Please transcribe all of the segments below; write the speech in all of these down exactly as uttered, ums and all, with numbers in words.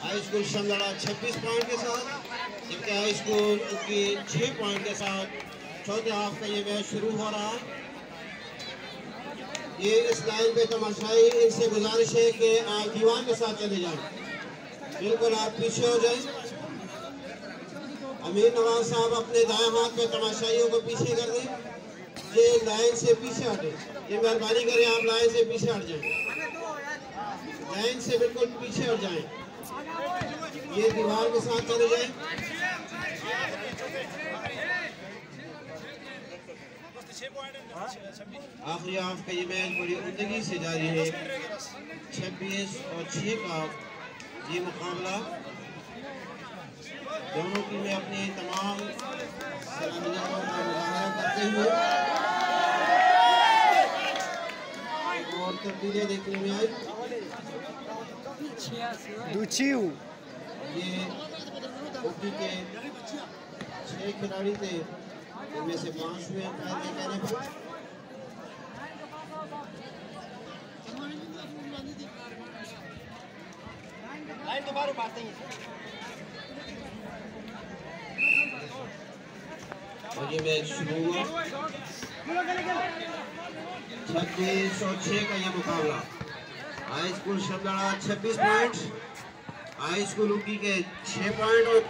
High school शमलाड़ा छब्बीस point के साथ, जबकि हाई स्कूल उनकी छः पॉइंट के साथ चौथे हाफ का ये मैच शुरू हो रहा है। ये इस लाइन पे तमाशाई, इनसे गुजारिश है कि आप दीवार के साथ चले जाएं, बिल्कुल आप पीछे हो जाएं। अमीर नवाज साहब अपने दाएं हाथ पे तमाशाइयों को पीछे कर दें, ये लाइन से पीछे हटे, ये मेहरबानी करें आप लाइन से पीछे हट जाएं, लाइन से बिल्कुल पीछे हट जाएं, ये दीवार के साथ चले जाएं। आखिरी हाफ का ये मैच बड़ी उम्दगी से जारी है। छब्बीस और छह का ये मुकाबला, दोनों टीमें अपनी तमाम सलाहियतों का मुजाहरा करते हुए और तब्दीलियां देखने में आई। ये हॉकी के छह खिलाड़ी थे, इनमें से पांच हुए अंपायर के कहने पर। और ये मैच शुरू हुआ। छब्बीस और छह का ये मुकाबला। हाई स्कूल शमलाड़ा छब्बीस पॉइंट, हाई स्कूल उनकी के छह पॉइंट और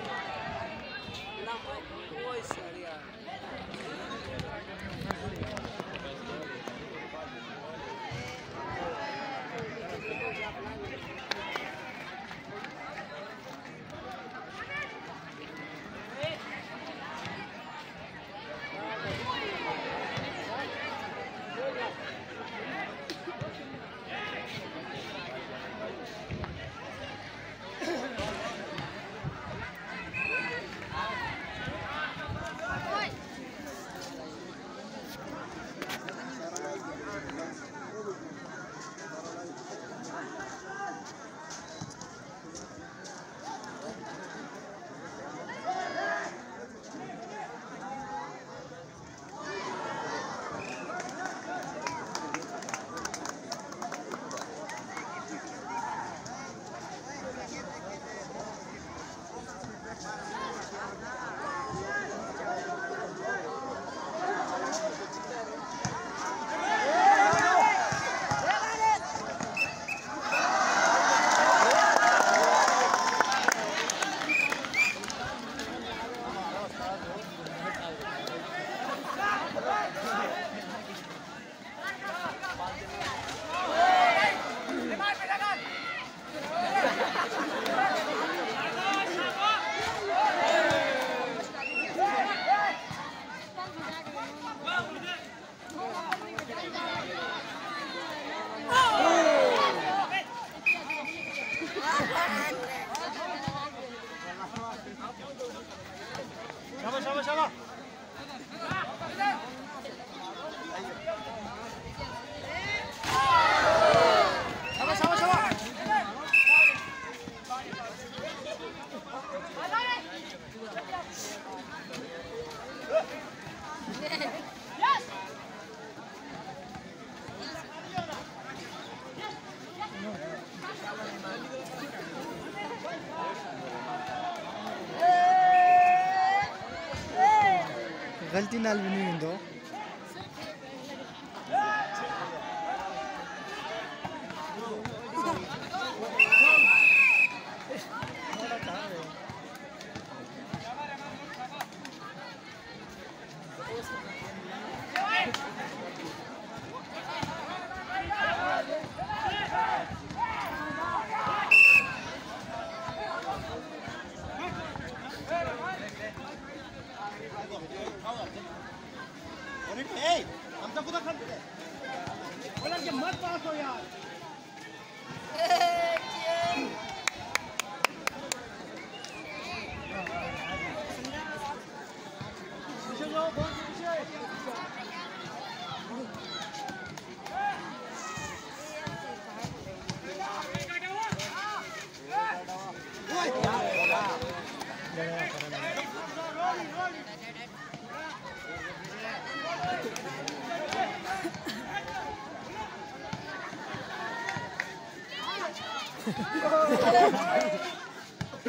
गलती नाल भी नहीं हुंदो।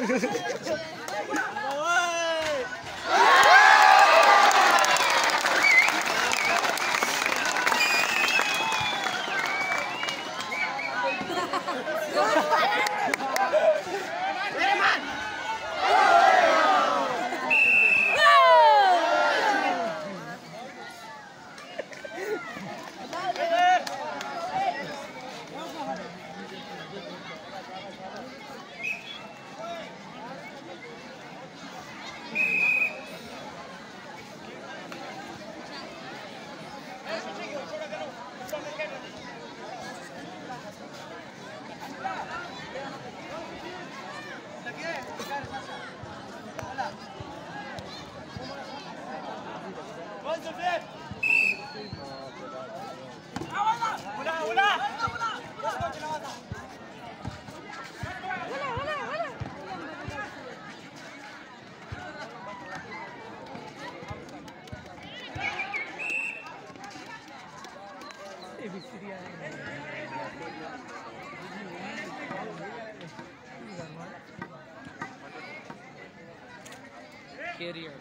Carrier.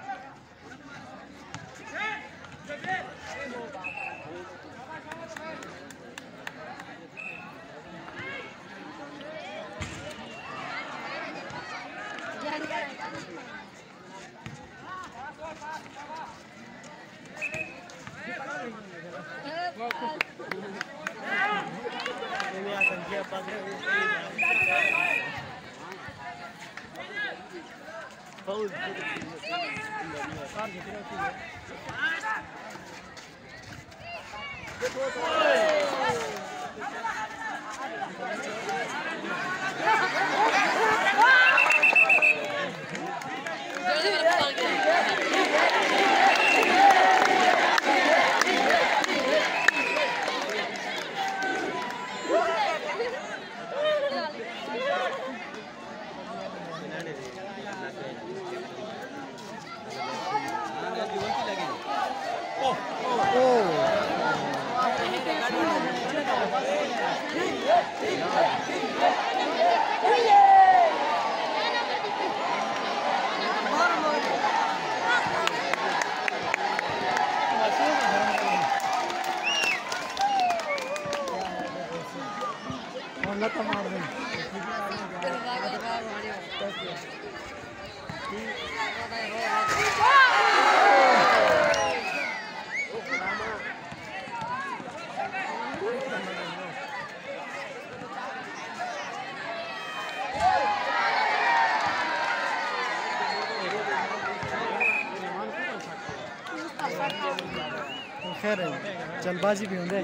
खैर जल्दबाजी भी होंगे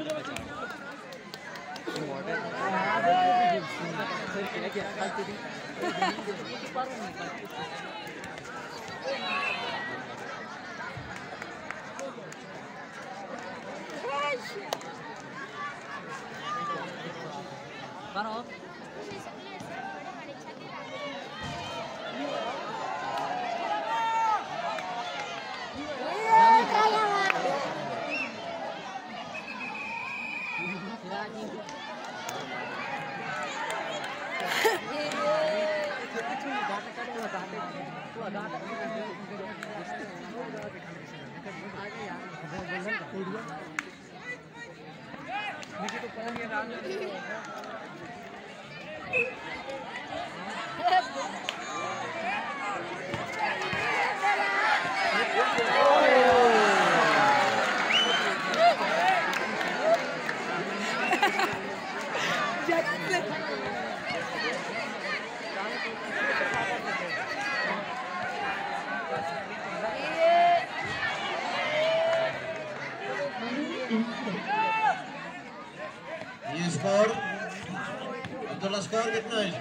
ये स्कोर अब्दुल्ला स्कोर कितना है?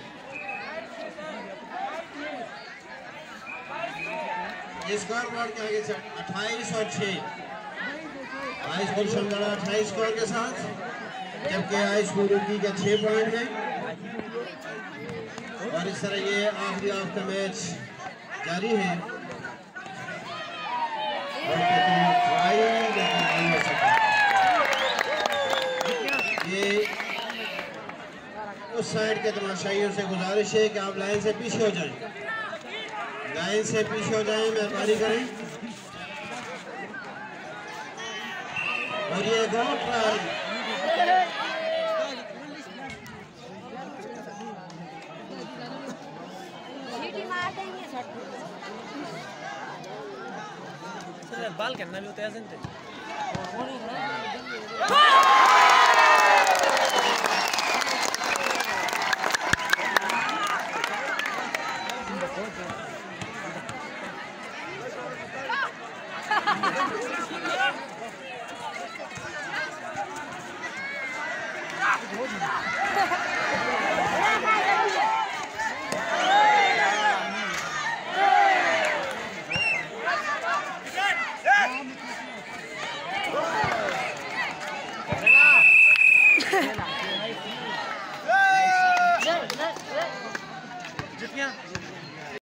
ये स्कोर बोर्ड के आगे अट्ठाईस और छह हाई स्कूल समझाना अट्ठाईस स्कोर के साथ, जबकि हाई स्कूल रुकी के छह पॉइंट है। और इस तरह ये आखिरी हाफ का मैच जारी है। और ये उस उस साइड के तमाशाइयों से गुजारिश है कि आप लाइन से पीछे हो जाएं, लाइन से पीछे हो जाएं, मेहरबानी करें। और ये गो ट्राई बाल करना भी होता है।